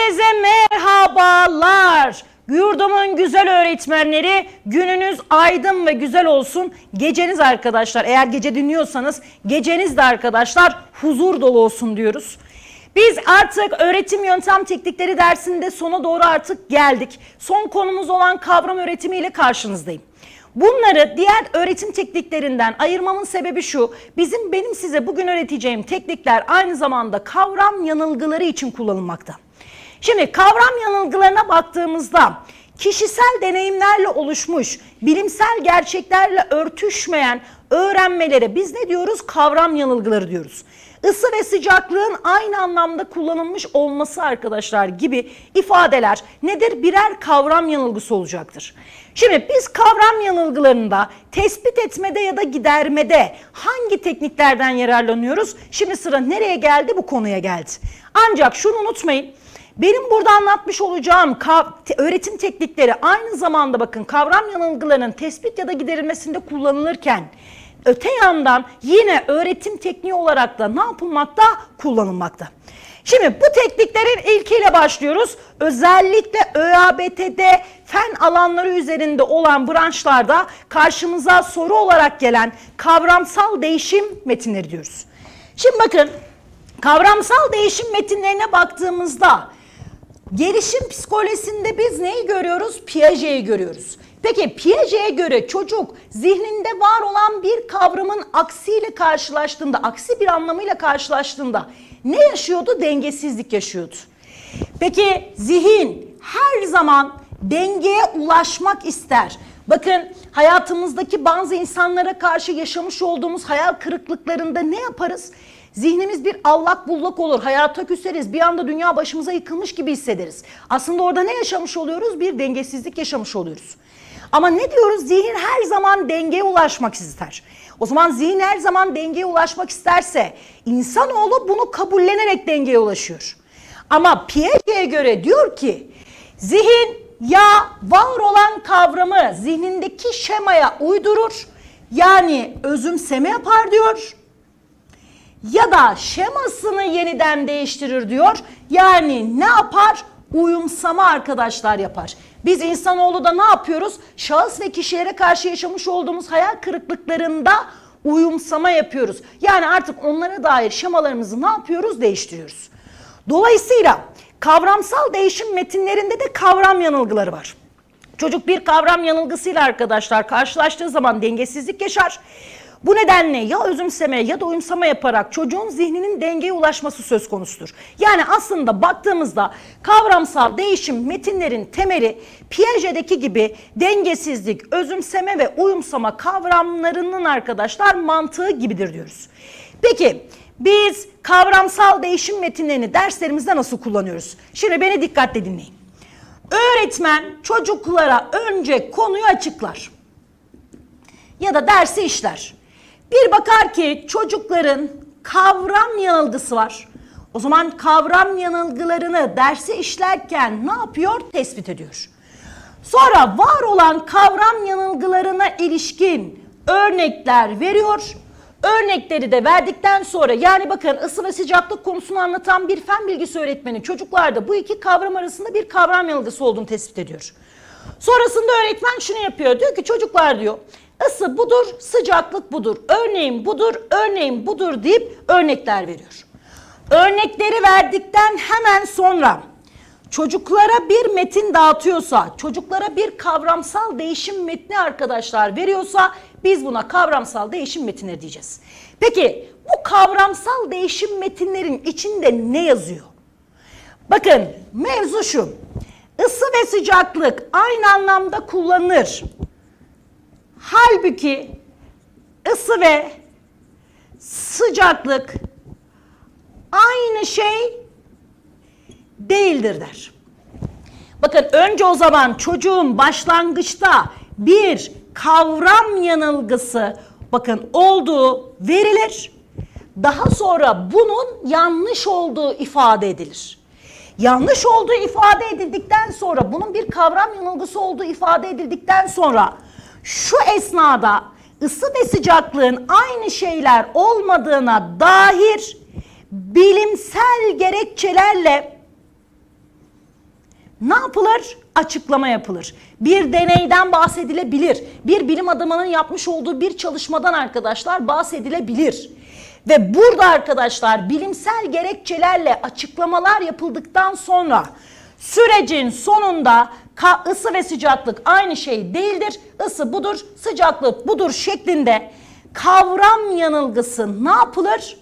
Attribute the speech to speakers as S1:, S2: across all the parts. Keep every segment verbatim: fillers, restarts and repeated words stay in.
S1: Herkese merhabalar. Yurdumun güzel öğretmenleri, gününüz aydın ve güzel olsun. Geceniz arkadaşlar, eğer gece dinliyorsanız geceniz de arkadaşlar huzur dolu olsun diyoruz. Biz artık öğretim yöntem teknikleri dersinde sona doğru artık geldik. Son konumuz olan kavram öğretimiyle karşınızdayım. Bunları diğer öğretim tekniklerinden ayırmamın sebebi şu: bizim benim size bugün öğreteceğim teknikler aynı zamanda kavram yanılgıları için kullanılmakta. Şimdi kavram yanılgılarına baktığımızda kişisel deneyimlerle oluşmuş, bilimsel gerçeklerle örtüşmeyen öğrenmelere biz ne diyoruz? Kavram yanılgıları diyoruz. Isı ve sıcaklığın aynı anlamda kullanılmış olması arkadaşlar gibi ifadeler nedir? Birer kavram yanılgısı olacaktır. Şimdi biz kavram yanılgılarında tespit etmede ya da gidermede hangi tekniklerden yararlanıyoruz? Şimdi sıra nereye geldi? Bu konuya geldi. Ancak şunu unutmayın. Benim burada anlatmış olacağım öğretim teknikleri aynı zamanda bakın kavram yanılgılarının tespit ya da giderilmesinde kullanılırken öte yandan yine öğretim tekniği olarak da ne yapılmakta? Kullanılmakta. Şimdi bu tekniklerin ilkiyle başlıyoruz. Özellikle ÖABT'de fen alanları üzerinde olan branşlarda karşımıza soru olarak gelen kavramsal değişim metinleri diyoruz. Şimdi bakın kavramsal değişim metinlerine baktığımızda gelişim psikolojisinde biz neyi görüyoruz? Piaget'i görüyoruz. Peki Piaget'e göre çocuk zihninde var olan bir kavramın aksiyle karşılaştığında, aksi bir anlamıyla karşılaştığında ne yaşıyordu? Dengesizlik yaşıyordu. Peki zihin her zaman dengeye ulaşmak ister. Bakın hayatımızdaki bazı insanlara karşı yaşamış olduğumuz hayal kırıklıklarında ne yaparız? Zihnimiz bir allak bullak olur, hayata küseriz, bir anda dünya başımıza yıkılmış gibi hissederiz. Aslında orada ne yaşamış oluyoruz? Bir dengesizlik yaşamış oluyoruz. Ama ne diyoruz? Zihin her zaman dengeye ulaşmak ister. O zaman zihin her zaman dengeye ulaşmak isterse insanoğlu bunu kabullenerek dengeye ulaşıyor. Ama Piaget'e göre diyor ki zihin ya var olan kavramı zihnindeki şemaya uydurur, yani özümseme yapar diyor, ya da şemasını yeniden değiştirir diyor. Yani ne yapar? Uyumsama arkadaşlar yapar. Biz insanoğlu da ne yapıyoruz? Şahıs ve kişilere karşı yaşamış olduğumuz hayal kırıklıklarında uyumsama yapıyoruz. Yani artık onlara dair şemalarımızı ne yapıyoruz? Değiştiriyoruz. Dolayısıyla kavramsal değişim metinlerinde de kavram yanılgıları var. Çocuk bir kavram yanılgısıyla arkadaşlar karşılaştığı zaman dengesizlik yaşar. Bu nedenle ya özümseme ya da uyumsama yaparak çocuğun zihninin dengeye ulaşması söz konusudur. Yani aslında baktığımızda kavramsal değişim metinlerin temeli Piaget'deki gibi dengesizlik, özümseme ve uyumsama kavramlarının arkadaşlar mantığı gibidir diyoruz. Peki biz kavramsal değişim metinlerini derslerimizde nasıl kullanıyoruz? Şimdi beni dikkatle dinleyin. Öğretmen çocuklara önce konuyu açıklar ya da dersi işler. Bir bakar ki çocukların kavram yanılgısı var. O zaman kavram yanılgılarını dersi işlerken ne yapıyor? Tespit ediyor. Sonra var olan kavram yanılgılarına ilişkin örnekler veriyor. Örnekleri de verdikten sonra, yani bakın ısı ve sıcaklık konusunu anlatan bir fen bilgisi öğretmeni çocuklarda bu iki kavram arasında bir kavram yanılgısı olduğunu tespit ediyor. Sonrasında öğretmen şunu yapıyor. Diyor ki çocuklar diyor, ısı budur, sıcaklık budur, örneğin budur, örneğin budur deyip örnekler veriyor. Örnekleri verdikten hemen sonra çocuklara bir metin dağıtıyorsa, çocuklara bir kavramsal değişim metni arkadaşlar veriyorsa biz buna kavramsal değişim metinleri diyeceğiz. Peki bu kavramsal değişim metinlerin içinde ne yazıyor? Bakın mevzu şu: ısı ve sıcaklık aynı anlamda kullanılır. Halbuki ısı ve sıcaklık aynı şey değildir der. Bakın önce o zaman çocuğun başlangıçta bir kavram yanılgısı bakın olduğu verilir. Daha sonra bunun yanlış olduğu ifade edilir. Yanlış olduğu ifade edildikten sonra, bunun bir kavram yanılgısı olduğu ifade edildikten sonra şu esnada ısı ve sıcaklığın aynı şeyler olmadığına dair bilimsel gerekçelerle ne yapılır? Açıklama yapılır. Bir deneyden bahsedilebilir. Bir bilim adamının yapmış olduğu bir çalışmadan arkadaşlar bahsedilebilir. Ve burada arkadaşlar bilimsel gerekçelerle açıklamalar yapıldıktan sonra sürecin sonunda ısı ve sıcaklık aynı şey değildir. Isı budur, sıcaklık budur şeklinde kavram yanılgısı ne yapılır?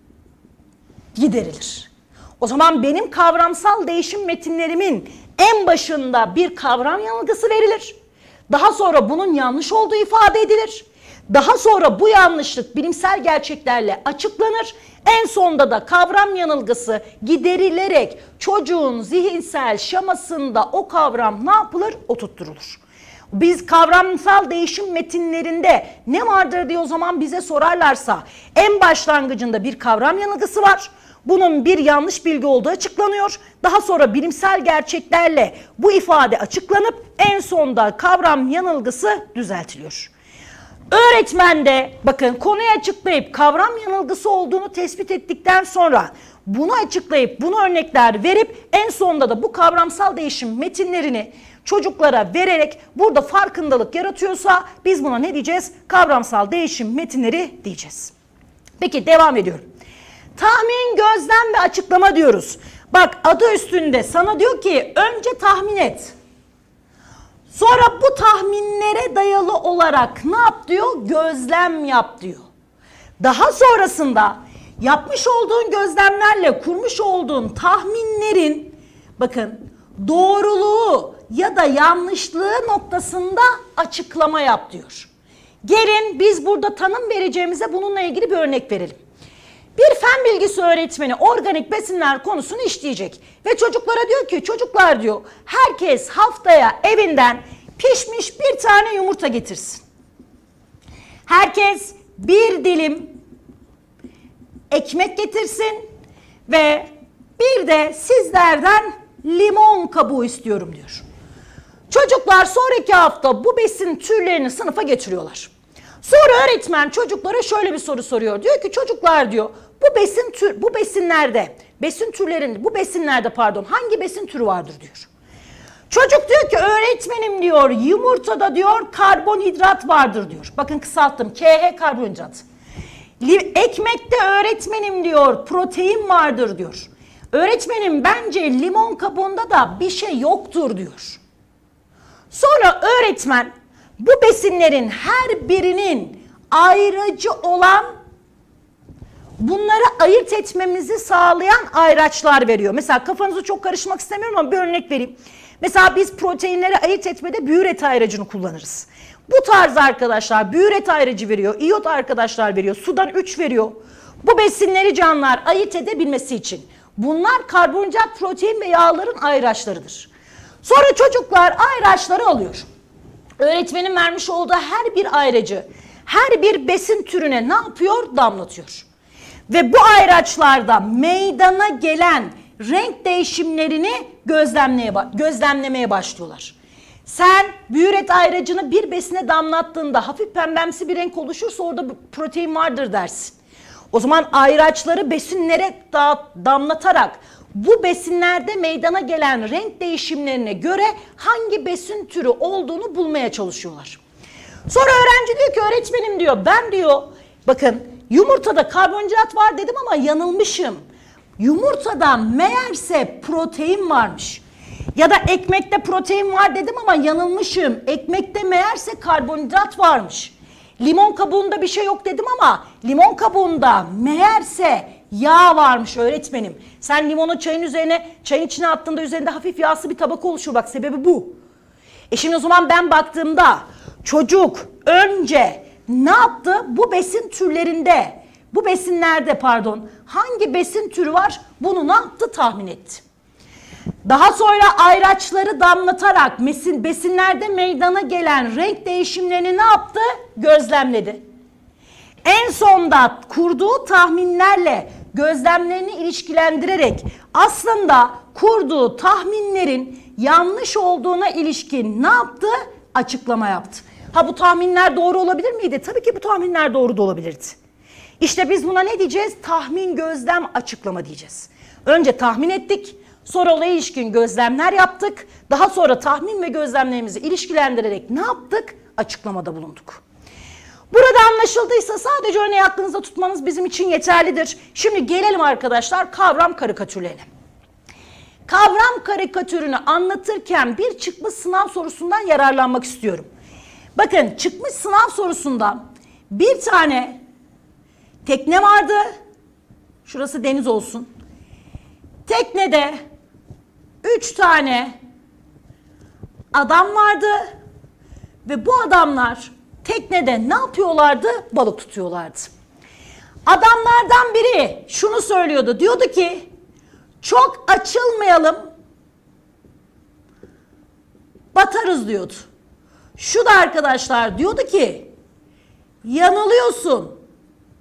S1: Giderilir. O zaman benim kavramsal değişim metinlerimin en başında bir kavram yanılgısı verilir. Daha sonra bunun yanlış olduğu ifade edilir. Daha sonra bu yanlışlık bilimsel gerçeklerle açıklanır. En sonda da kavram yanılgısı giderilerek çocuğun zihinsel şamasında o kavram ne yapılır? Oturtturulur. Biz kavramsal değişim metinlerinde ne vardır diye o zaman bize sorarlarsa en başlangıcında bir kavram yanılgısı var. Bunun bir yanlış bilgi olduğu açıklanıyor. Daha sonra bilimsel gerçeklerle bu ifade açıklanıp en sonda kavram yanılgısı düzeltiliyor. Öğretmen de bakın konuyu açıklayıp kavram yanılgısı olduğunu tespit ettikten sonra bunu açıklayıp bunu örnekler verip en sonunda da bu kavramsal değişim metinlerini çocuklara vererek burada farkındalık yaratıyorsa biz buna ne diyeceğiz? Kavramsal değişim metinleri diyeceğiz. Peki devam ediyorum. Tahmin, gözlem ve açıklama diyoruz. Bak adı üstünde sana diyor ki önce tahmin et. Sonra bu tahminlere dayalı olarak ne yap diyor? Gözlem yap diyor. Daha sonrasında yapmış olduğun gözlemlerle kurmuş olduğun tahminlerin bakın doğruluğu ya da yanlışlığı noktasında açıklama yap diyor. Gelin biz burada tanım vereceğimize bununla ilgili bir örnek verelim. Bir fen bilgisi öğretmeni organik besinler konusunu işleyecek ve çocuklara diyor ki çocuklar diyor herkes haftaya evinden pişmiş bir tane yumurta getirsin. Herkes bir dilim ekmek getirsin ve bir de sizlerden limon kabuğu istiyorum diyor. Çocuklar sonraki hafta bu besin türlerini sınıfa getiriyorlar. Sonra öğretmen çocuklara şöyle bir soru soruyor. Diyor ki çocuklar diyor bu besin tür bu besinlerde besin türlerinde bu besinlerde pardon hangi besin türü vardır diyor. Çocuk diyor ki öğretmenim diyor yumurtada diyor karbonhidrat vardır diyor. Bakın kısalttım K H karbonhidrat. Ekmekte öğretmenim diyor protein vardır diyor. Öğretmenim bence limon kabuğunda da bir şey yoktur diyor. Sonra öğretmen bu besinlerin her birinin ayrıcı olan bunları ayırt etmemizi sağlayan ayraçlar veriyor. Mesela kafanızı çok karışmak istemiyorum ama bir örnek vereyim. Mesela biz proteinleri ayırt etmede büyüret ayracını kullanırız. Bu tarz arkadaşlar büyüret ayracı veriyor, iyot arkadaşlar veriyor, sudan üç veriyor. Bu besinleri canlılar ayırt edebilmesi için. Bunlar karbonhidrat, protein ve yağların ayraçlarıdır. Sonra çocuklar ayraçları alıyor. Öğretmenin vermiş olduğu her bir ayracı, her bir besin türüne ne yapıyor? Damlatıyor. Ve bu ayraçlarda meydana gelen renk değişimlerini gözlemlemeye, gözlemlemeye başlıyorlar. Sen büyüret ayracını bir besine damlattığında hafif pembemsi bir renk oluşursa orada protein vardır dersin. O zaman ayraçları besinlere damlatarak bu besinlerde meydana gelen renk değişimlerine göre hangi besin türü olduğunu bulmaya çalışıyorlar. Sonra öğrenci diyor ki öğretmenim diyor ben diyor bakın yumurtada karbonhidrat var dedim ama yanılmışım. Yumurtada meğerse protein varmış. Ya da ekmekte protein var dedim ama yanılmışım. Ekmekte meğerse karbonhidrat varmış. Limon kabuğunda bir şey yok dedim ama limon kabuğunda meğerse yağ varmış öğretmenim. Sen limonu çayın üzerine, çayın içine attığında üzerinde hafif yağsı bir tabaka oluşur. Bak sebebi bu. E şimdi o zaman ben baktığımda çocuk önce ne yaptı? Bu besin türlerinde, bu besinlerde pardon hangi besin türü var? Bunu ne yaptı? Tahmin etti. Daha sonra ayraçları damlatarak besin, besinlerde meydana gelen renk değişimlerini ne yaptı? Gözlemledi. En sonda kurduğu tahminlerle gözlemlerini ilişkilendirerek aslında kurduğu tahminlerin yanlış olduğuna ilişkin ne yaptı? Açıklama yaptı. Ha bu tahminler doğru olabilir miydi? Tabii ki bu tahminler doğru da olabilirdi. İşte biz buna ne diyeceğiz? Tahmin, gözlem, açıklama diyeceğiz. Önce tahmin ettik. Sonra olaya ilişkin gözlemler yaptık. Daha sonra tahmin ve gözlemlerimizi ilişkilendirerek ne yaptık? Açıklamada bulunduk. Burada anlaşıldıysa sadece örneği aklınızda tutmanız bizim için yeterlidir. Şimdi gelelim arkadaşlar kavram karikatürlerine. Kavram karikatürünü anlatırken bir çıkmış sınav sorusundan yararlanmak istiyorum. Bakın çıkmış sınav sorusunda bir tane tekne vardı. Şurası deniz olsun. Teknede üç tane adam vardı ve bu adamlar teknede ne yapıyorlardı? Balık tutuyorlardı. Adamlardan biri şunu söylüyordu. Diyordu ki çok açılmayalım, batarız diyordu. Şu da arkadaşlar diyordu ki yanılıyorsun.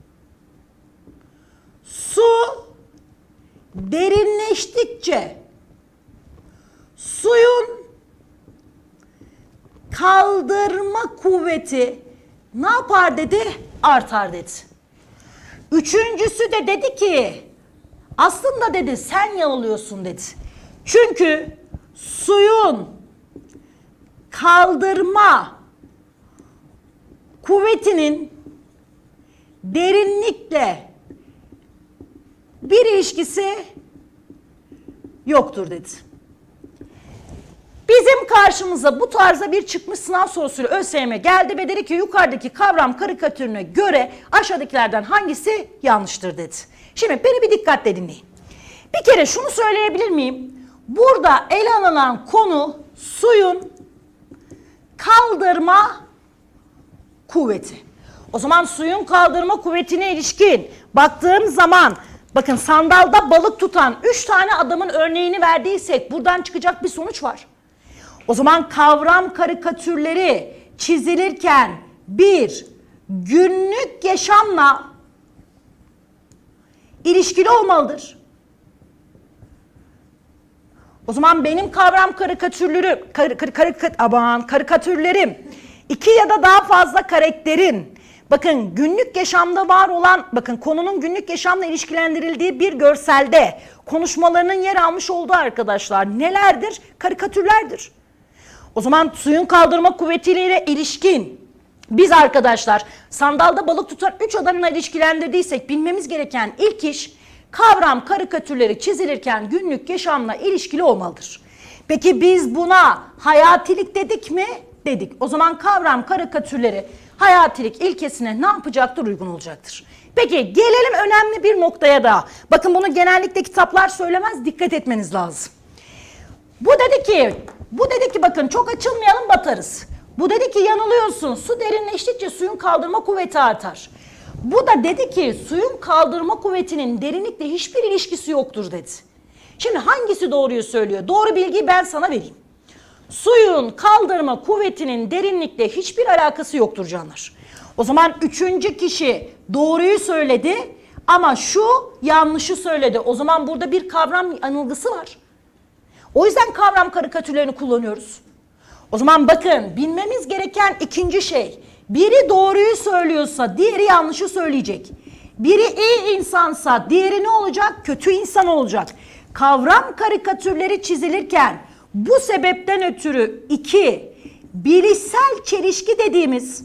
S1: Su derinleştikçe suyun kaldırma kuvveti ne yapar dedi? Artar dedi. Üçüncüsü de dedi ki aslında dedi sen yanılıyorsun dedi. Çünkü suyun kaldırma kuvvetinin derinlikle bir ilişkisi yoktur dedi. Bizim karşımıza bu tarzda bir çıkmış sınav sorusuyla ÖSYM geldi ve dedi ki yukarıdaki kavram karikatürüne göre aşağıdakilerden hangisi yanlıştır dedi. Şimdi beni bir dikkatle dinleyin. Bir kere şunu söyleyebilir miyim? Burada ele alınan konu suyun kaldırma kuvveti. O zaman suyun kaldırma kuvvetine ilişkin baktığım zaman bakın sandalda balık tutan üç tane adamın örneğini verdiysek buradan çıkacak bir sonuç var. O zaman kavram karikatürleri çizilirken bir günlük yaşamla ilişkili olmalıdır. O zaman benim kavram karikatürleri, kar, kar, kar, aman, karikatürlerim iki ya da daha fazla karakterin bakın günlük yaşamda var olan bakın konunun günlük yaşamla ilişkilendirildiği bir görselde konuşmalarının yer almış olduğu arkadaşlar nelerdir? Karikatürlerdir. O zaman suyun kaldırma kuvvetiyle ilişkin biz arkadaşlar sandalda balık tutan üç adamla ilişkilendirdiysek bilmemiz gereken ilk iş kavram karikatürleri çizilirken günlük yaşamla ilişkili olmalıdır. Peki biz buna hayatilik dedik mi? Dedik. O zaman kavram karikatürleri hayatilik ilkesine ne yapacaktır? Uygun olacaktır. Peki gelelim önemli bir noktaya daha. Bakın bunu genellikle kitaplar söylemez, dikkat etmeniz lazım. Bu dedi ki, bu dedi ki bakın çok açılmayalım batarız. Bu dedi ki yanılıyorsun. Su derinleştikçe suyun kaldırma kuvveti artar. Bu da dedi ki suyun kaldırma kuvvetinin derinlikle hiçbir ilişkisi yoktur dedi. Şimdi hangisi doğruyu söylüyor? Doğru bilgiyi ben sana vereyim. Suyun kaldırma kuvvetinin derinlikle hiçbir alakası yoktur canlar. O zaman üçüncü kişi doğruyu söyledi ama şu yanlışı söyledi. O zaman burada bir kavram yanılgısı var. O yüzden kavram karikatürlerini kullanıyoruz. O zaman bakın bilmemiz gereken ikinci şey. Biri doğruyu söylüyorsa diğeri yanlışı söyleyecek. Biri iyi insansa diğeri ne olacak? Kötü insan olacak. Kavram karikatürleri çizilirken bu sebepten ötürü iki bilişsel çelişki dediğimiz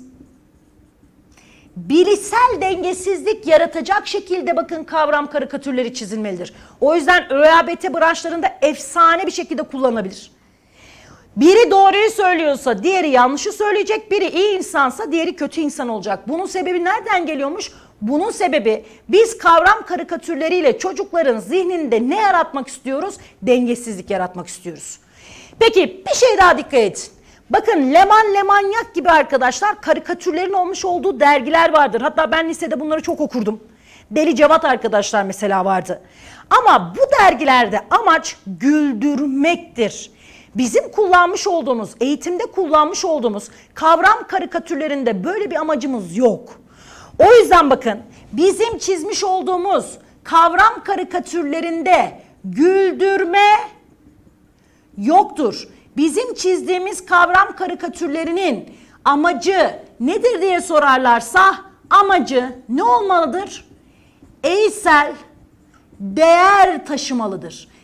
S1: bilişsel dengesizlik yaratacak şekilde bakın kavram karikatürleri çizilmelidir. O yüzden ÖABT branşlarında efsane bir şekilde kullanılabilir. Biri doğruyu söylüyorsa diğeri yanlışı söyleyecek, biri iyi insansa diğeri kötü insan olacak. Bunun sebebi nereden geliyormuş? Bunun sebebi biz kavram karikatürleriyle çocukların zihninde ne yaratmak istiyoruz? Dengesizlik yaratmak istiyoruz. Peki bir şey daha dikkat edin. Bakın Leman Lemanyak gibi arkadaşlar karikatürlerin olmuş olduğu dergiler vardır. Hatta ben lisede bunları çok okurdum. Deli Cevat arkadaşlar mesela vardı. Ama bu dergilerde amaç güldürmektir. Bizim kullanmış olduğumuz, eğitimde kullanmış olduğumuz kavram karikatürlerinde böyle bir amacımız yok. O yüzden bakın bizim çizmiş olduğumuz kavram karikatürlerinde güldürme yoktur. Bizim çizdiğimiz kavram karikatürlerinin amacı nedir diye sorarlarsa amacı ne olmalıdır? Eğitsel değer taşımalıdır.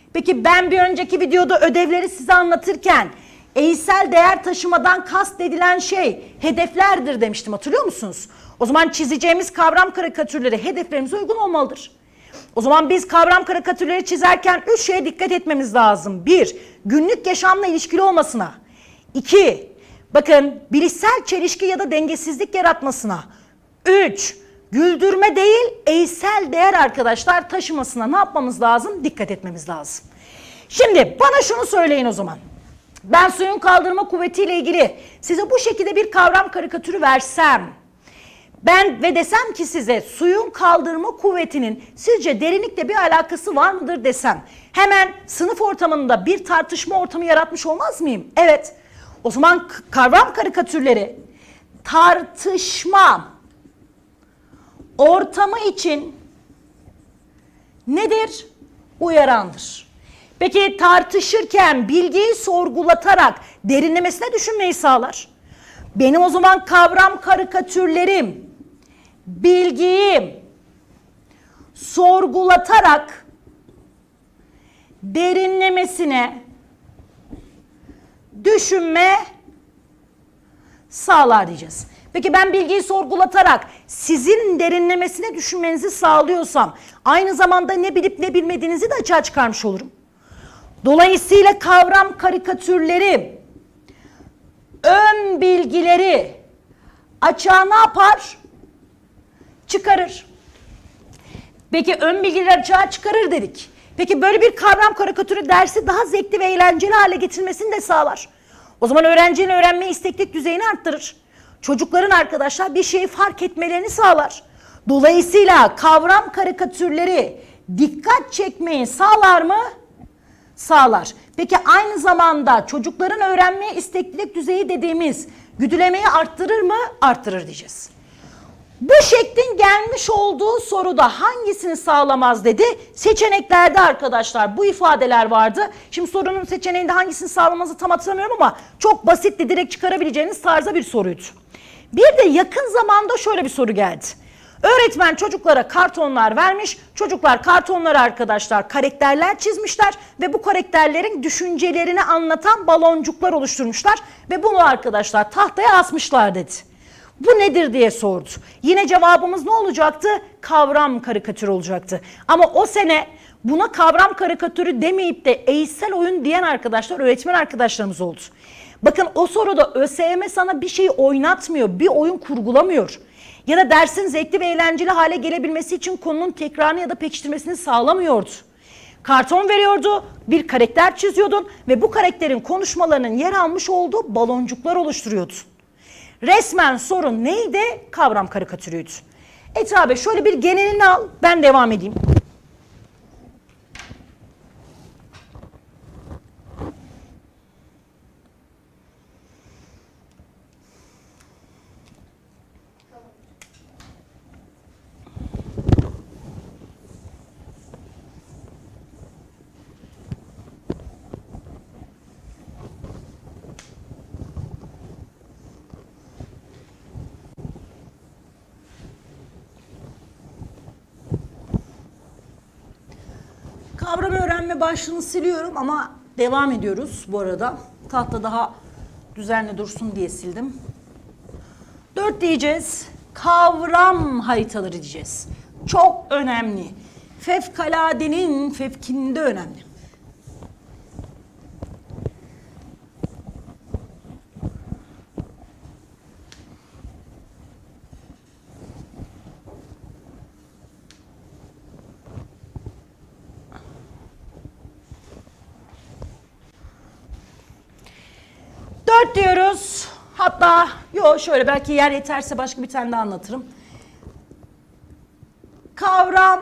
S1: Peki ben bir önceki videoda ödevleri size anlatırken eğitsel değer taşımadan kastedilen şey hedeflerdir demiştim, hatırlıyor musunuz? O zaman çizeceğimiz kavram karikatürleri hedeflerimize uygun olmalıdır. O zaman biz kavram karikatürleri çizerken üç şeye dikkat etmemiz lazım. Bir, günlük yaşamla ilişkili olmasına. İki, bakın bilişsel çelişki ya da dengesizlik yaratmasına. Üç, güldürme değil eğitsel değer arkadaşlar taşımasına ne yapmamız lazım? Dikkat etmemiz lazım. Şimdi bana şunu söyleyin o zaman. Ben suyun kaldırma kuvvetiyle ilgili size bu şekilde bir kavram karikatürü versem, ben ve desem ki size suyun kaldırma kuvvetinin sizce derinlikle bir alakası var mıdır desem, hemen sınıf ortamında bir tartışma ortamı yaratmış olmaz mıyım? Evet. O zaman kavram karikatürleri tartışma ortamı için nedir? Uyarandır. Peki tartışırken bilgiyi sorgulatarak derinlemesine düşünmeyi sağlar. Benim o zaman kavram karikatürlerim, bilgiyi sorgulatarak derinlemesine düşünme sağlar diyeceğiz. Peki ben bilgiyi sorgulatarak sizin derinlemesine düşünmenizi sağlıyorsam aynı zamanda ne bilip ne bilmediğinizi de açığa çıkarmış olurum. Dolayısıyla kavram karikatürleri ön bilgileri açığa ne yapar? Çıkarır. Peki ön bilgileri açığa çıkarır dedik. Peki böyle bir kavram karikatürü dersi daha zevkli ve eğlenceli hale getirmesini de sağlar. O zaman öğrencinin öğrenme isteklilik düzeyini arttırır. Çocukların arkadaşlar bir şeyi fark etmelerini sağlar. Dolayısıyla kavram karikatürleri dikkat çekmeyi sağlar mı? Sağlar. Peki aynı zamanda çocukların öğrenme isteklilik düzeyi dediğimiz güdülemeyi arttırır mı? Arttırır diyeceğiz. Bu şeklin gelmiş olduğu soruda hangisini sağlamaz dedi? Seçeneklerde arkadaşlar bu ifadeler vardı. Şimdi sorunun seçeneğinde hangisini sağlamazı tam hatırlamıyorum ama çok basitti, direkt çıkarabileceğiniz tarzda bir soruydu. Bir de yakın zamanda şöyle bir soru geldi. Öğretmen çocuklara kartonlar vermiş. Çocuklar kartonlara arkadaşlar karakterler çizmişler ve bu karakterlerin düşüncelerini anlatan baloncuklar oluşturmuşlar ve bunu arkadaşlar tahtaya asmışlar dedi. Bu nedir diye sordu. Yine cevabımız ne olacaktı? Kavram karikatürü olacaktı. Ama o sene buna kavram karikatürü demeyip de eğitsel oyun diyen arkadaşlar öğretmen arkadaşlarımız oldu. Bakın o soruda ÖSYM sana bir şeyi oynatmıyor, bir oyun kurgulamıyor. Ya da dersin zevkli ve eğlenceli hale gelebilmesi için konunun tekrarını ya da pekiştirmesini sağlamıyordu. Karton veriyordu, bir karakter çiziyordun ve bu karakterin konuşmalarının yer almış olduğu baloncuklar oluşturuyordu. Resmen sorun neydi? Kavram karikatürüydü. Etra abi şöyle bir genelini al, ben devam edeyim. Kavram öğrenme başlığını siliyorum ama devam ediyoruz bu arada. Tahta daha düzenli dursun diye sildim. Dört diyeceğiz. Kavram haritaları diyeceğiz. Çok önemli. Fevkaladenin fevkinde önemli. Dört diyoruz. Hatta yok şöyle belki yer yeterse başka bir tane daha anlatırım. Kavram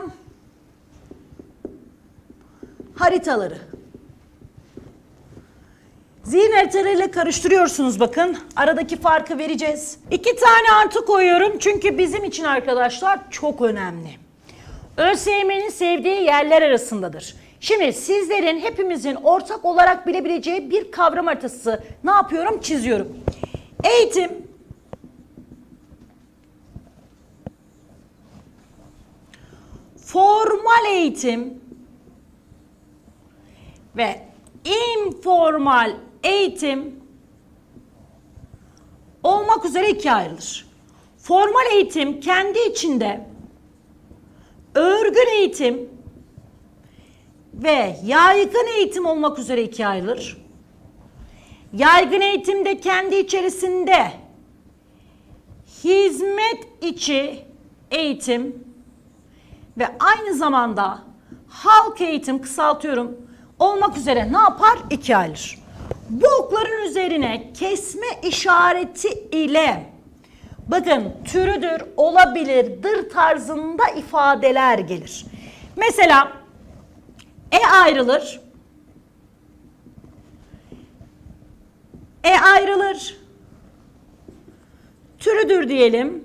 S1: haritaları. Zihin haritalarıyla karıştırıyorsunuz bakın. Aradaki farkı vereceğiz. İki tane artı koyuyorum çünkü bizim için arkadaşlar çok önemli. ÖSYM'nin sevdiği yerler arasındadır. Şimdi sizlerin hepimizin ortak olarak bilebileceği bir kavram haritası ne yapıyorum? Çiziyorum. Eğitim, formal eğitim, ve informal eğitim olmak üzere ikiye ayrılır. Formal eğitim kendi içinde örgün eğitim ve yaygın eğitim olmak üzere ikiye ayrılır. Yaygın eğitimde kendi içerisinde hizmet içi eğitim ve aynı zamanda halk eğitim, kısaltıyorum, olmak üzere ne yapar? İkiye ayrılır. Bu okların üzerine kesme işareti ile bakın türüdür, olabilir, dır tarzında ifadeler gelir. Mesela e ayrılır, e ayrılır, türüdür diyelim,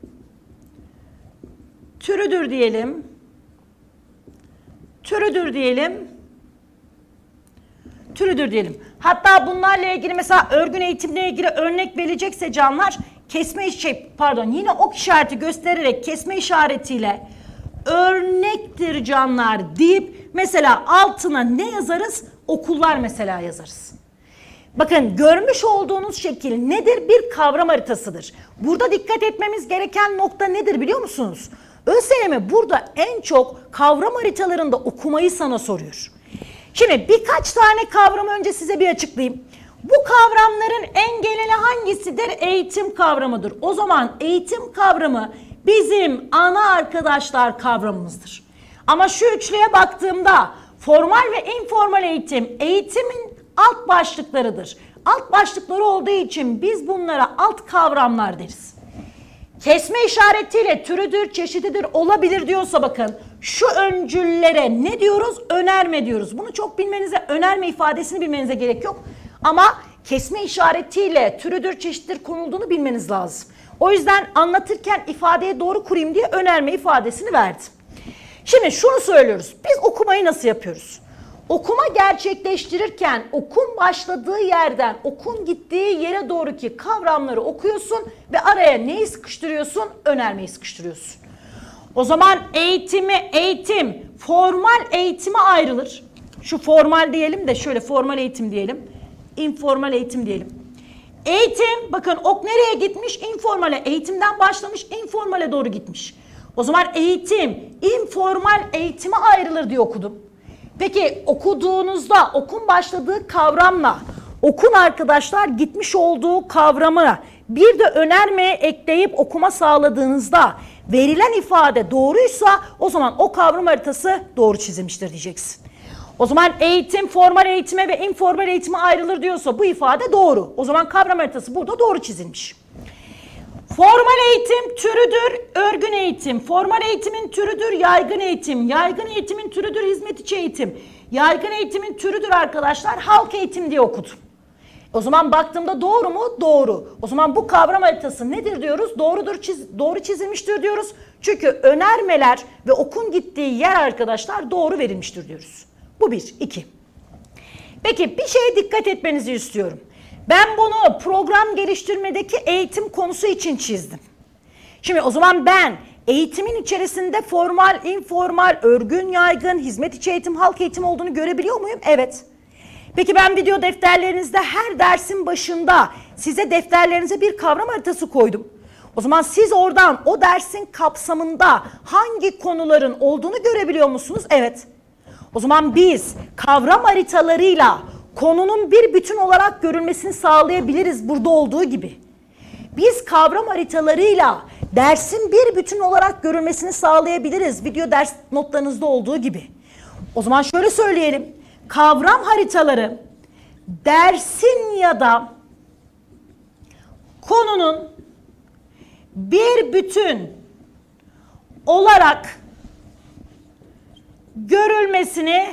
S1: türüdür diyelim, türüdür diyelim, türüdür diyelim. Hatta bunlarla ilgili mesela örgün eğitimle ilgili örnek verilecekse canlar, kesme şey pardon yine ok işareti göstererek kesme işaretiyle örnektir canlar deyip mesela altına ne yazarız? Okullar mesela yazarız. Bakın görmüş olduğunuz şekil nedir? Bir kavram haritasıdır. Burada dikkat etmemiz gereken nokta nedir biliyor musunuz? ÖSYM burada en çok kavram haritalarında okumayı sana soruyor. Şimdi birkaç tane kavramı önce size bir açıklayayım. Bu kavramların en geneli hangisidir? Eğitim kavramıdır. O zaman eğitim kavramı bizim ana arkadaşlar kavramımızdır. Ama şu üçlüye baktığımda formal ve informal eğitim eğitimin alt başlıklarıdır. Alt başlıkları olduğu için biz bunlara alt kavramlar deriz. Kesme işaretiyle türüdür, çeşididir, olabilir diyorsa bakın şu öncüllere ne diyoruz? Önerme diyoruz. Bunu çok bilmenize, önerme ifadesini bilmenize gerek yok. Ama kesme işaretiyle türüdür, çeşittir konulduğunu bilmeniz lazım. O yüzden anlatırken ifadeye doğru kurayım diye önerme ifadesini verdim. Şimdi şunu söylüyoruz. Biz okumayı nasıl yapıyoruz? Okuma gerçekleştirirken okun başladığı yerden okun gittiği yere doğruki kavramları okuyorsun ve araya neyi sıkıştırıyorsun? Önermeyi sıkıştırıyorsun. O zaman eğitimi, eğitim, formal eğitime ayrılır. Şu formal diyelim de şöyle formal eğitim diyelim. İnformal eğitim diyelim. Eğitim, bakın ok nereye gitmiş? İnformale, eğitimden başlamış, informale doğru gitmiş. O zaman eğitim, informal eğitime ayrılır diye okudum. Peki okuduğunuzda okun başladığı kavramla okun arkadaşlar gitmiş olduğu kavramı bir de önermeye ekleyip okuma sağladığınızda verilen ifade doğruysa o zaman o kavram haritası doğru çizilmiştir diyeceksin. O zaman eğitim formal eğitime ve informal eğitime ayrılır diyorsa bu ifade doğru. O zaman kavram haritası burada doğru çizilmiş. Formal eğitim türüdür, örgün eğitim. Formal eğitimin türüdür, yaygın eğitim. Yaygın eğitimin türüdür, hizmet içi eğitim. Yaygın eğitimin türüdür arkadaşlar, halk eğitim diye okudum. O zaman baktığımda doğru mu? Doğru. O zaman bu kavram haritası nedir diyoruz? Doğrudur, çiz, doğru çizilmiştir diyoruz. Çünkü önermeler ve okun gittiği yer arkadaşlar doğru verilmiştir diyoruz. Bu bir. iki. Peki bir şeye dikkat etmenizi istiyorum. Ben bunu program geliştirmedeki eğitim konusu için çizdim. Şimdi o zaman ben eğitimin içerisinde formal, informal, örgün, yaygın, hizmet içi eğitim, halk eğitim olduğunu görebiliyor muyum? Evet. Peki ben video defterlerinizde her dersin başında size defterlerinize bir kavram haritası koydum. O zaman siz oradan o dersin kapsamında hangi konuların olduğunu görebiliyor musunuz? Evet. O zaman biz kavram haritalarıyla konunun bir bütün olarak görülmesini sağlayabiliriz burada olduğu gibi. Biz kavram haritalarıyla dersin bir bütün olarak görülmesini sağlayabiliriz video ders notlarınızda olduğu gibi. O zaman şöyle söyleyelim. Kavram haritaları dersin ya da konunun bir bütün olarak görülmesini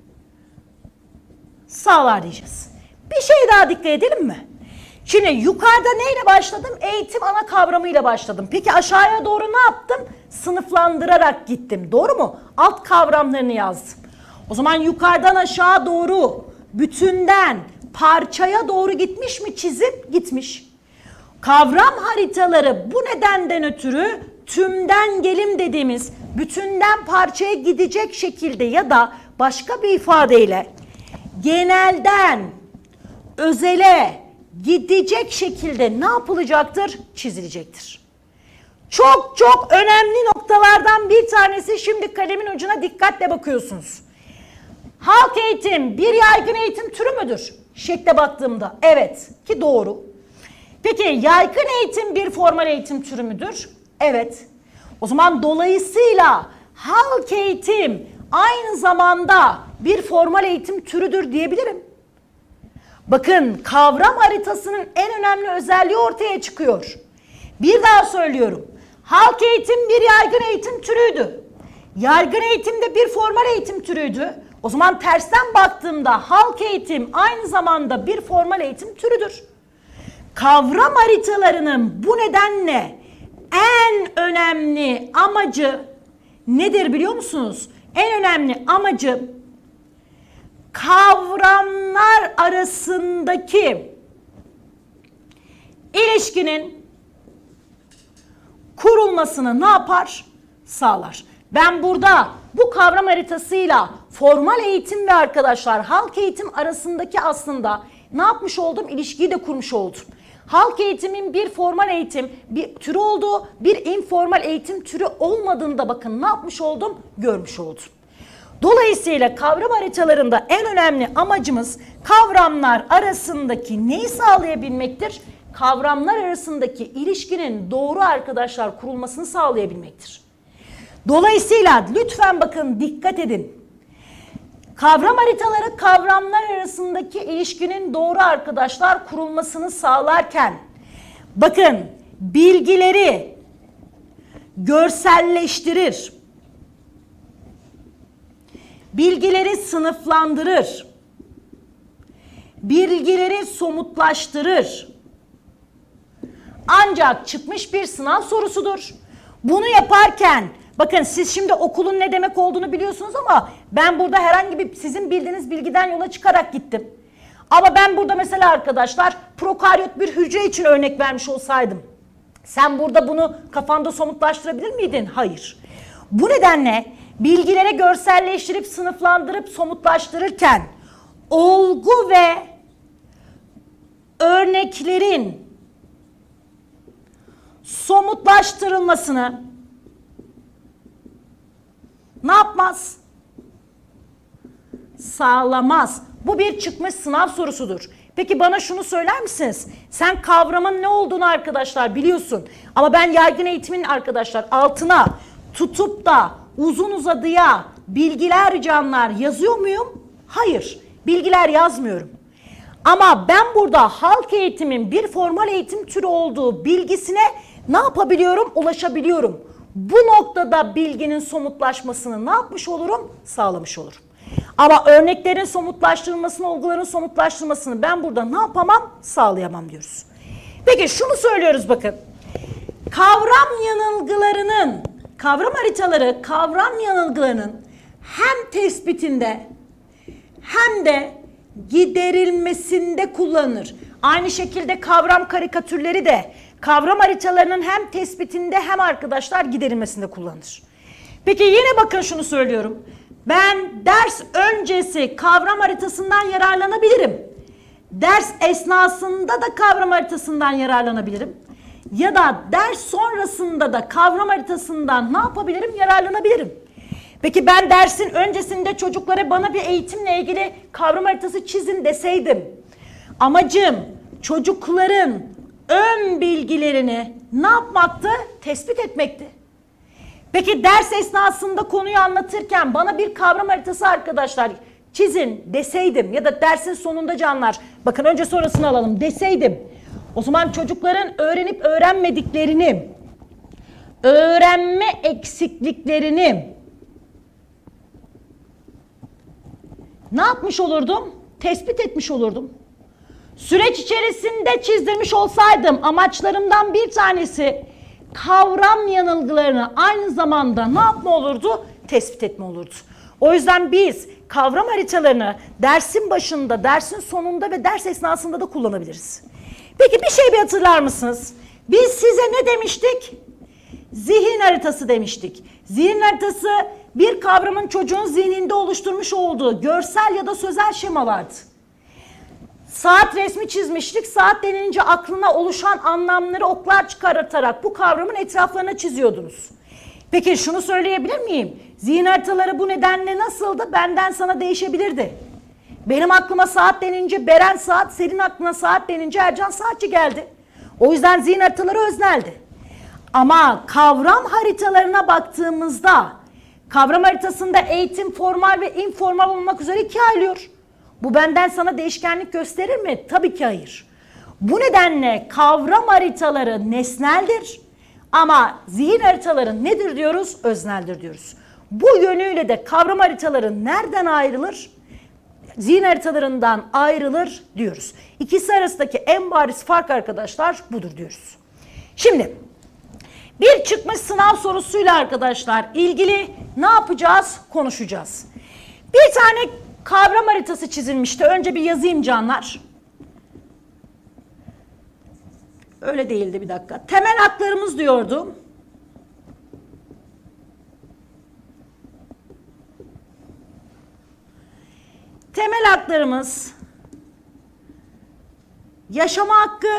S1: sağlar diyeceğiz. Bir şey daha dikkat edelim mi? Şimdi yukarıda neyle başladım? Eğitim ana kavramıyla başladım. Peki aşağıya doğru ne yaptım? Sınıflandırarak gittim. Doğru mu? Alt kavramlarını yazdım. O zaman yukarıdan aşağı doğru bütünden parçaya doğru gitmiş mi çizim? Gitmiş. Kavram haritaları bu nedenden ötürü tümden gelim dediğimiz bütünden parçaya gidecek şekilde ya da başka bir ifadeyle genelden özele gidecek şekilde ne yapılacaktır? Çizilecektir. Çok çok önemli noktalardan bir tanesi, şimdi kalemin ucuna dikkatle bakıyorsunuz. Halk eğitim bir yaygın eğitim türü müdür? Şekle baktığımda evet ki doğru. Peki yaygın eğitim bir formal eğitim türü müdür? Evet. O zaman dolayısıyla halk eğitim aynı zamanda bir formal eğitim türüdür diyebilirim. Bakın, kavram haritasının en önemli özelliği ortaya çıkıyor. Bir daha söylüyorum. Halk eğitim bir yaygın eğitim türüydü. Yaygın eğitim de bir formal eğitim türüydü. O zaman tersten baktığımda halk eğitim aynı zamanda bir formal eğitim türüdür. Kavram haritalarının bu nedenle en önemli amacı nedir biliyor musunuz? En önemli amacı kavramlar arasındaki ilişkinin kurulmasını ne yapar? Sağlar. Ben burada bu kavram haritasıyla formal eğitim ve arkadaşlar halk eğitim arasındaki aslında ne yapmış oldum? İlişkiyi de kurmuş oldum. Halk eğitimin bir formal eğitim bir türü olduğu, bir informal eğitim türü olmadığını da bakın ne yapmış oldum? Görmüş oldum. Dolayısıyla kavram haritalarında en önemli amacımız kavramlar arasındaki neyi sağlayabilmektir? Kavramlar arasındaki ilişkinin doğru arkadaşlar kurulmasını sağlayabilmektir. Dolayısıyla lütfen bakın dikkat edin. Kavram haritaları kavramlar arasındaki ilişkinin doğru arkadaşlar kurulmasını sağlarken bakın bilgileri görselleştirir. Bilgileri sınıflandırır. Bilgileri somutlaştırır. Ancak çıkmış bir sınav sorusudur. Bunu yaparken bakın siz şimdi okulun ne demek olduğunu biliyorsunuz ama ben burada herhangi bir sizin bildiğiniz bilgiden yola çıkarak gittim. Ama ben burada mesela arkadaşlar prokaryot bir hücre için örnek vermiş olsaydım sen burada bunu kafanda somutlaştırabilir miydin? Hayır. Bu nedenle bilgilere görselleştirip sınıflandırıp somutlaştırırken olgu ve örneklerin somutlaştırılmasını ne yapmaz? Sağlamaz. Bu bir çıkmış sınav sorusudur. Peki bana şunu söyler misiniz? Sen kavramın ne olduğunu arkadaşlar biliyorsun. Ama ben yaygın eğitimin arkadaşlar altına tutup da uzun uzadıya bilgiler canlar yazıyor muyum? Hayır. Bilgiler yazmıyorum. Ama ben burada halk eğitimin bir formal eğitim türü olduğu bilgisine ne yapabiliyorum? Ulaşabiliyorum. Bu noktada bilginin somutlaşmasını ne yapmış olurum? Sağlamış olurum. Ama örneklerin somutlaştırılmasını, olguların somutlaştırılmasını ben burada ne yapamam? Sağlayamam diyoruz. Peki şunu söylüyoruz bakın. Kavram yanılgılarının, kavram haritaları kavram yanılgılarının hem tespitinde hem de giderilmesinde kullanılır. Aynı şekilde kavram karikatürleri de kavram haritalarının hem tespitinde hem arkadaşlar giderilmesinde kullanılır. Peki yine bakın şunu söylüyorum. Ben ders öncesi kavram haritasından yararlanabilirim. Ders esnasında da kavram haritasından yararlanabilirim. Ya da ders sonrasında da kavram haritasından ne yapabilirim? Yararlanabilirim. Peki ben dersin öncesinde çocuklara bana bir eğitimle ilgili kavram haritası çizin deseydim. Amacım çocukların ön bilgilerini ne yapmaktı? Tespit etmekti. Peki ders esnasında konuyu anlatırken bana bir kavram haritası arkadaşlar çizin deseydim ya da dersin sonunda canlar bakın önce sonrasını alalım deseydim. O zaman çocukların öğrenip öğrenmediklerini, öğrenme eksikliklerini ne yapmış olurdum? Tespit etmiş olurdum. Süreç içerisinde çizdirmiş olsaydım amaçlarımdan bir tanesi kavram yanılgılarını aynı zamanda ne yapma olurdu? Tespit etme olurdu. O yüzden biz kavram haritalarını dersin başında, dersin sonunda ve ders esnasında da kullanabiliriz. Peki bir şey bir hatırlar mısınız? Biz size ne demiştik? Zihin haritası demiştik. Zihin haritası bir kavramın çocuğun zihninde oluşturmuş olduğu görsel ya da sözel şemalardı. Saat resmi çizmiştik. Saat denilince aklına oluşan anlamları oklar çıkartarak bu kavramın etraflarına çiziyordunuz. Peki şunu söyleyebilir miyim? Zihin haritaları bu nedenle nasıldı? Benden sana değişebilirdi. Benim aklıma saat denince Beren Saat, senin aklına saat denince Ercan Saatçi geldi. O yüzden zihin haritaları özneldi. Ama kavram haritalarına baktığımızda kavram haritasında eğitim formal ve informal olmak üzere ikiye ayrılıyor. Bu benden sana değişkenlik gösterir mi? Tabii ki hayır. Bu nedenle kavram haritaları nesneldir ama zihin haritaları nedir diyoruz? Özneldir diyoruz. Bu yönüyle de kavram haritaları nereden ayrılır? Zihin haritalarından ayrılır diyoruz. İkisi arasındaki en bariz fark arkadaşlar budur diyoruz. Şimdi bir çıkmış sınav sorusuyla arkadaşlar ilgili ne yapacağız? Konuşacağız. Bir tane kavram haritası çizilmişti. Önce bir yazayım canlar. Öyle değildi, bir dakika. Temel haklarımız diyordum. Temel haklarımız yaşama hakkı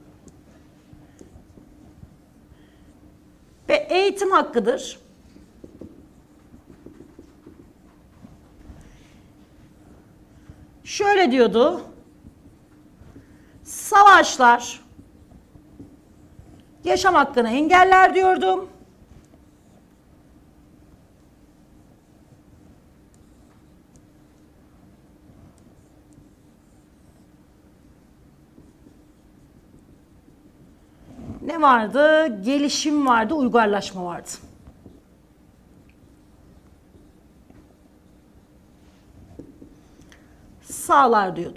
S1: ve eğitim hakkıdır. Şöyle diyordu. Savaşlar yaşam hakkını engeller diyordum. Ne vardı? Gelişim vardı, uygarlaşma vardı. Sağlar diyordu.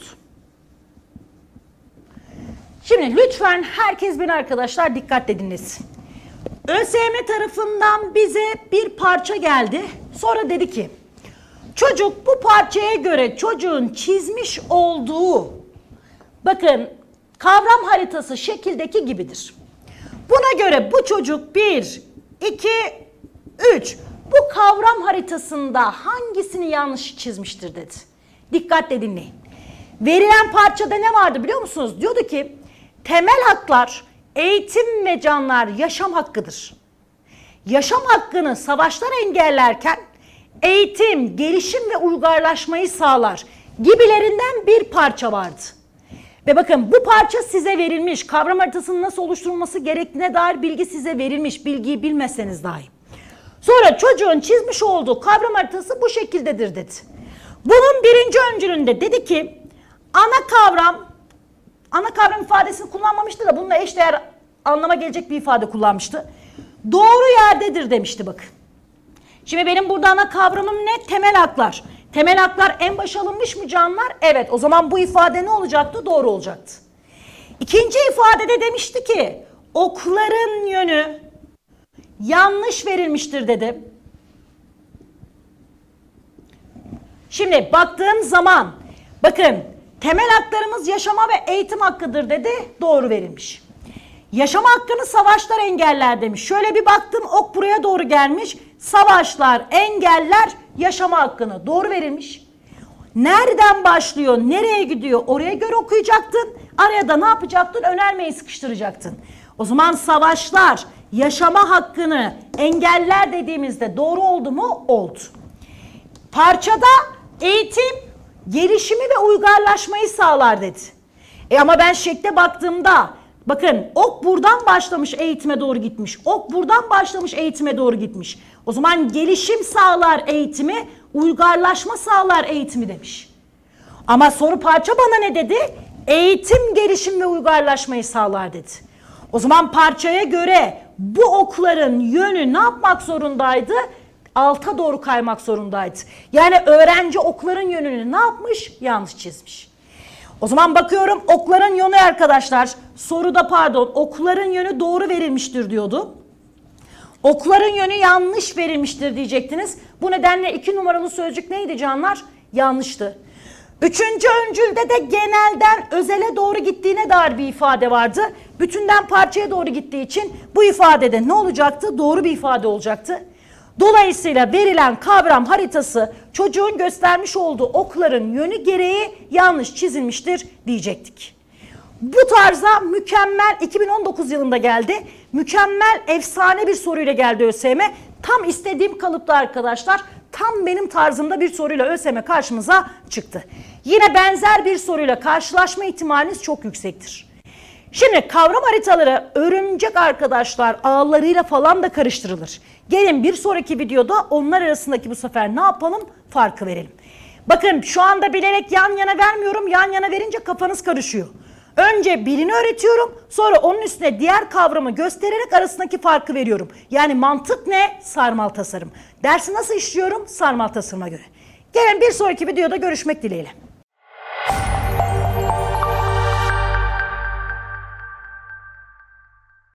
S1: Şimdi lütfen herkes beni arkadaşlar dikkatle dinlesin. ÖSYM tarafından bize bir parça geldi. Sonra dedi ki çocuk bu parçaya göre çocuğun çizmiş olduğu bakın kavram haritası şekildeki gibidir. Buna göre bu çocuk bir, iki, üç bu kavram haritasında hangisini yanlış çizmiştir dedi. Dikkatle dinleyin. Verilen parçada ne vardı biliyor musunuz? Diyordu ki temel haklar, eğitim ve canlar yaşam hakkıdır. Yaşam hakkını savaşlar engellerken eğitim, gelişim ve uygarlaşmayı sağlar gibilerinden bir parça vardı. Ve bakın bu parça size verilmiş. Kavram haritasının nasıl oluşturulması gerektiğine dair bilgi size verilmiş. Bilgiyi bilmezseniz dahi. Sonra çocuğun çizmiş olduğu kavram haritası bu şekildedir dedi. Bunun birinci öncülünde dedi ki ana kavram, ana kavram ifadesini kullanmamıştı da bununla eşdeğer anlama gelecek bir ifade kullanmıştı. Doğru yerdedir demişti bakın. Şimdi benim burada ana kavramım ne? Temel haklar. Temel haklar en başa alınmış mı canlar? Evet, o zaman bu ifade ne olacaktı? Doğru olacaktı. İkinci ifadede demişti ki okların yönü yanlış verilmiştir dedi. Şimdi baktığım zaman bakın temel haklarımız yaşama ve eğitim hakkıdır dedi. Doğru verilmiş. Yaşama hakkını savaşlar engeller demiş. Şöyle bir baktım ok buraya doğru gelmiş. Savaşlar engeller yaşama hakkını. Doğru verilmiş. Nereden başlıyor, nereye gidiyor oraya göre okuyacaktın. Araya da ne yapacaktın? Önermeyi sıkıştıracaktın. O zaman savaşlar yaşama hakkını engeller dediğimizde doğru oldu mu? Oldu. Parçada eğitim, gelişimi ve uygarlaşmayı sağlar dedi. E ama ben şekle baktığımda bakın ok buradan başlamış eğitime doğru gitmiş. Ok buradan başlamış eğitime doğru gitmiş. O zaman gelişim sağlar eğitimi, uygarlaşma sağlar eğitimi demiş. Ama soru parça bana ne dedi? Eğitim, gelişim ve uygarlaşmayı sağlar dedi. O zaman parçaya göre bu okların yönü ne yapmak zorundaydı? Alta doğru kaymak zorundaydı. Yani öğrenci okların yönünü ne yapmış? Yanlış çizmiş. O zaman bakıyorum okların yönü arkadaşlar soruda pardon okların yönü doğru verilmiştir diyordu. Okların yönü yanlış verilmiştir diyecektiniz. Bu nedenle iki numaralı sözcük neydi canlar? Yanlıştı. Üçüncü öncülde de genelden özele doğru gittiğine dair bir ifade vardı. Bütünden parçaya doğru gittiği için bu ifadede ne olacaktı? Doğru bir ifade olacaktı. Dolayısıyla verilen kavram haritası çocuğun göstermiş olduğu okların yönü gereği yanlış çizilmiştir diyecektik. Bu tarza mükemmel, iki bin on dokuz yılında geldi. Mükemmel, efsane bir soruyla geldi ÖSYM. Tam istediğim kalıpta arkadaşlar. Tam benim tarzımda bir soruyla ÖSYM karşımıza çıktı. Yine benzer bir soruyla karşılaşma ihtimaliniz çok yüksektir. Şimdi kavram haritaları örümcek arkadaşlar ağlarıyla falan da karıştırılır. Gelin bir sonraki videoda onlar arasındaki bu sefer ne yapalım? Farkı verelim. Bakın şu anda bilerek yan yana vermiyorum. Yan yana verince kafanız karışıyor. Önce birini öğretiyorum, sonra onun üstüne diğer kavramı göstererek arasındaki farkı veriyorum. Yani mantık ne? Sarmal tasarım. Dersi nasıl işliyorum? Sarmal tasarıma göre. Gelin bir sonraki videoda görüşmek dileğiyle.